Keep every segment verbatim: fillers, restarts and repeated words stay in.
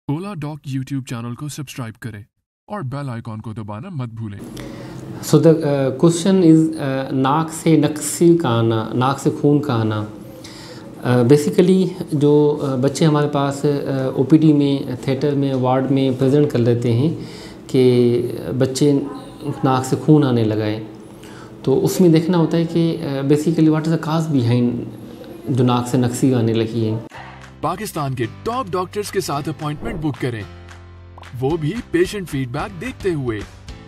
ओला डॉक YouTube channel को subscribe करें और बेल आइकॉन को दबाना मत भूलें। सो द क्वेश्चन इज़ नाक से नक्सी का आना, नाक से खून का आना। बेसिकली uh, जो uh, बच्चे हमारे पास ओ पी डी में, थिएटर में, वार्ड में प्रेजेंट कर लेते हैं कि बच्चे नाक से खून आने लगा है, तो उसमें देखना होता है कि basically what is the cause behind जो नाक से नक्सी आने लगी है। पाकिस्तान के टॉप डॉक्टर्स के साथ अपॉइंटमेंट बुक करें, वो भी पेशेंट फीडबैक देखते हुए।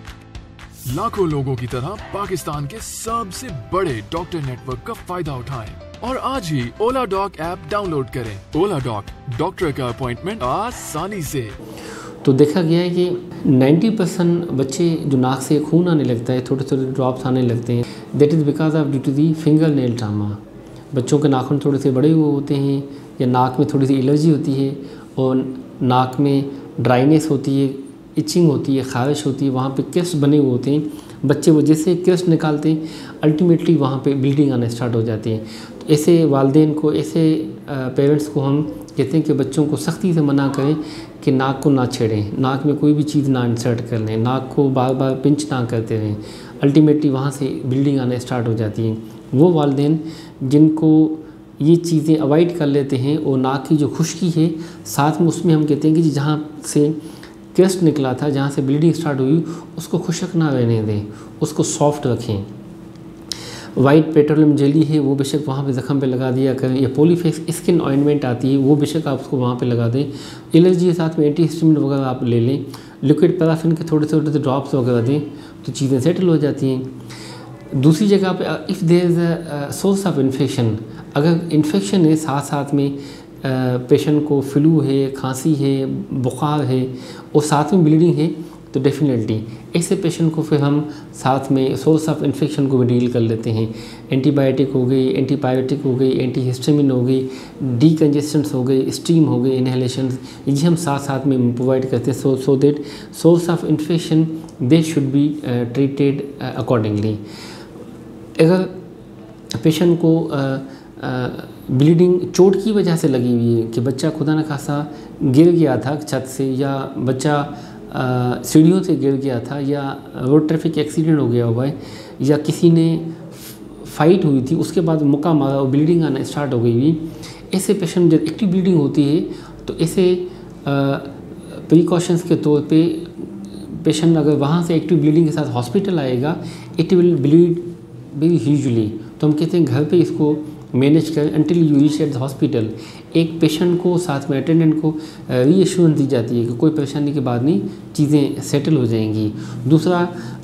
लाखों लोगों की तरह पाकिस्तान के सबसे बड़े डॉक्टर नेटवर्क का फायदा उठाएं और आज ही ओला डॉक ऐप डाउनलोड करें। ओला डॉक, डॉक्टर का अपॉइंटमेंट आसानी से। तो देखा गया है कि नब्बे परसेंट बच्चे जो नाक से खून आने लगता है, छोटे छोटे ड्रॉप्स आने लगते हैं, that is because of due to the finger nail trauma. बच्चों के नाखून थोड़े से बड़े हुए होते हैं या नाक में थोड़ी सी एलर्जी होती है और नाक में ड्राइनेस होती है, इचिंग होती है, खारिश होती है, वहाँ पे क्रिस्ट बने हुए होते हैं। बच्चे वो जैसे क्रिस्ट निकालते हैं अल्टीमेटली वहाँ पे ब्लीडिंग आना स्टार्ट हो जाती है। तो ऐसे वालिदैन को, ऐसे पेरेंट्स को हम कहते हैं कि बच्चों को सख्ती से मना करें कि नाक को ना छेड़ें, नाक में कोई भी चीज़ ना इंसर्ट कर लें, नाक को बार बार पिंच ना करते रहें, अल्टीमेटली वहाँ से ब्लीडिंग आना स्टार्ट हो जाती है। वो वालिदैन जिनको ये चीज़ें अवॉइड कर लेते हैं और नाक की जो खुश्की है साथ में उसमें हम कहते हैं कि जहाँ से क्रिस्ट निकला था, जहाँ से ब्लीडिंग स्टार्ट हुई, उसको खुशक ना रहने दें, उसको सॉफ्ट रखें। वाइट पेट्रोलियम जेली है वो बेशक वहाँ पे ज़ख़म पे लगा दिया करें, या पॉलीफेक्स स्किन ऑइंटमेंट आती है वो बेशक आप उसको वहाँ पे लगा दें। एलर्जी के साथ में एंटी हिस्टामिन वगैरह आप ले लें, लिक्विड पैराफिन के थोड़े छोटे से ड्रॉप्स वगैरह दें तो चीज़ें सेटल हो जाती हैं। दूसरी जगह पे if there is a source of infection, अगर इन्फेक्शन है साथ साथ में पेशेंट को फ्लू है, खांसी है, बुखार है और साथ में ब्लीडिंग है, तो डेफिनेटली ऐसे पेशेंट को फिर हम साथ में सोर्स ऑफ इन्फेक्शन को भी डील कर लेते हैं। एंटीबायोटिक हो गई, एंटीपायरेटिक हो गई, एंटी हिस्टामिन हो गई, डीकंजेस्टेंट्स हो गई, स्टीम हो गई, इनहेलेशन, ये हम साथ साथ में प्रोवाइड करते हैं so so that source of infection they should be treated accordingly. अगर पेशेंट को ब्लीडिंग चोट की वजह से लगी हुई है कि बच्चा खुदा न खासा गिर गया था छत से, या बच्चा सीढ़ियों से गिर गया था, या रोड ट्रैफिक एक्सीडेंट हो गया हुआ है, या किसी ने फाइट हुई थी उसके बाद मुक्का मारा और ब्लीडिंग आना स्टार्ट हो गई हुई, ऐसे पेशेंट जब एक्टिव ब्लीडिंग होती है तो ऐसे प्रिकॉशंस के तौर पे पेशेंट अगर वहाँ से एक्टिव ब्लीडिंग के साथ हॉस्पिटल आएगा, it will bleed very hugely. तो हम कहते हैं घर पे इसको मैनेज करें until you reach at the hospital. एक पेशेंट को साथ में अटेंडेंट को रीएश्योरेंस दी जाती है कि कोई परेशानी के बाद नहीं चीज़ें सेटल हो जाएंगी। दूसरा,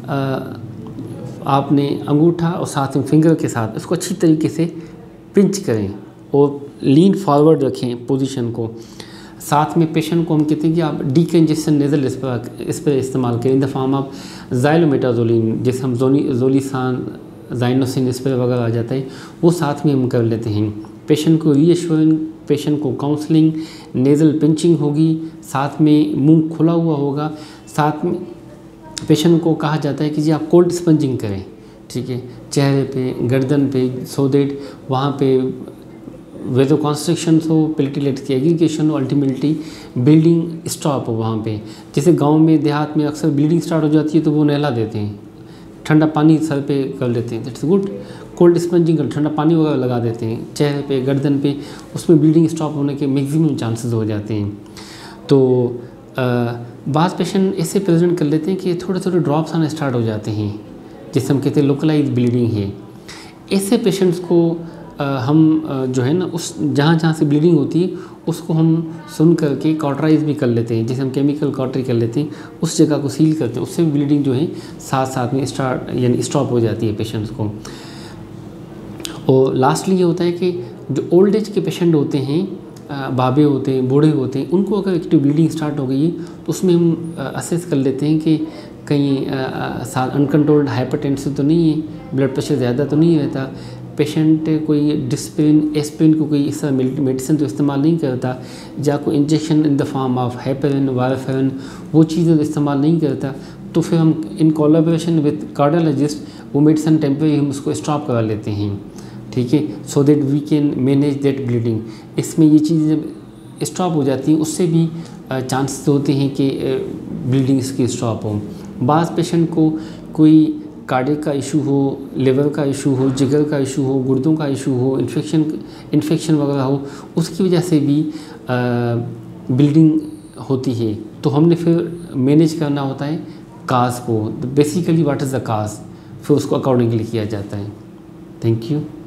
आपने अंगूठा और साथ में फिंगर के साथ इसको अच्छी तरीके से पिंच करें और लीन फॉरवर्ड रखें पोजीशन को। साथ में पेशेंट को हम कहते हैं कि आप डीकंजेशन नेजल इस पर इस्तेमाल करें in the form of xylometazoline, जैसे हम जोनी जोलिसान जाइनोसिन इस पर वगैरह आ जाता है, वो साथ में हम कर लेते हैं। पेशेंट को रीएश्योरिंग, पेशेंट को काउंसलिंग, नेज़ल पिंचिंग होगी, साथ में मुंह खुला हुआ होगा, साथ में पेशेंट को कहा जाता है कि जी आप कोल्ड स्पंजिंग करें, ठीक है, चेहरे पे, गर्दन पे, सो दैट वहाँ पे वेजो कॉन्स्ट्रिक्शन हो, प्लेटलेट की एग्रीगेशन हो, अल्टीमेटली ब्लीडिंग स्टॉप हो वहाँ पे। जैसे गाँव में देहात में अक्सर ब्लीडिंग स्टार्ट हो जाती है तो वो नहला देते हैं, ठंडा पानी सर पे कर लेते हैं, दैट्स गुड। कोल्ड स्पंजिंग कर ठंडा पानी वगैरह लगा देते हैं चेहरे पे, गर्दन पे, उसमें ब्लीडिंग स्टॉप होने के मैक्सिमम चांसेस हो जाते हैं। तो बाज़ पेशेंट ऐसे प्रेजेंट कर लेते हैं कि थोड़े थोड़े ड्रॉप्स आना स्टार्ट हो जाते हैं, जिसे हम कहते हैं लोकलाइज ब्लीडिंग है। ऐसे पेशेंट्स को आ, हम आ, जो है ना उस जहाँ जहाँ से ब्लीडिंग होती है उसको हम सुन करके कॉटराइज भी कर लेते हैं, जैसे हम केमिकल कॉटरी कर लेते हैं, उस जगह को सील करते हैं, उससे भी ब्लीडिंग जो है साथ साथ में स्टार्ट यानी स्टॉप हो जाती है पेशेंट्स को। और लास्टली ये होता है कि जो ओल्ड एज के पेशेंट होते हैं, बाबे होते हैं, बूढ़े होते हैं, उनको अगर एक्टिव ब्लीडिंग स्टार्ट हो गई है तो उसमें हम असेस कर लेते हैं कि कहीं अनकंट्रोल्ड हाइपरटेंशन तो नहीं है, ब्लड प्रेशर ज़्यादा तो नहीं रहता, पेशेंट कोई डिस्प्रिन एस्प्रिन को कोई इस तरह मेडिसिन तो इस्तेमाल नहीं करता, या कोई injection in the form of heparin, warfarin वो चीज़ें इस्तेमाल नहीं करता, तो फिर हम इन कोलैबोरेशन विद कार्डियोलॉजिस्ट वो मेडिसिन टेम्परेरी हम उसको स्टॉप करा लेते हैं, ठीक है, so that we can manage that bleeding. इसमें ये चीज़ें स्टॉप हो जाती है, उससे भी चांसेस होते हैं कि ब्लीडिंग्स की स्टॉप हो। बाज़ पेशेंट को कोई कार्डियक का इशू हो, लिवर का इशू हो, जिगर का इशू हो, गुर्दों का इशू हो, इन्फेक्शन इन्फेक्शन वगैरह हो, उसकी वजह से भी ब्लीडिंग होती है। तो हमने फिर मैनेज करना होता है काज को, basically what is the cause, फिर उसको अकॉर्डिंगली किया जाता है। Thank you.